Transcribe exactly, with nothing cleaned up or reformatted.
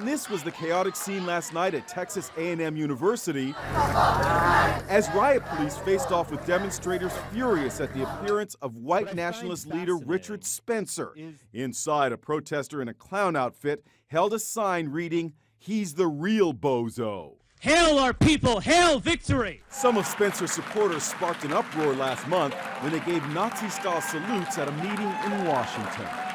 This was the chaotic scene last night at Texas A and M University as riot police faced off with demonstrators furious at the appearance of white nationalist leader Richard Spencer. Inside, a protester in a clown outfit held a sign reading, "He's the real bozo." Hail our people, hail victory! Some of Spencer's supporters sparked an uproar last month when they gave Nazi-style salutes at a meeting in Washington.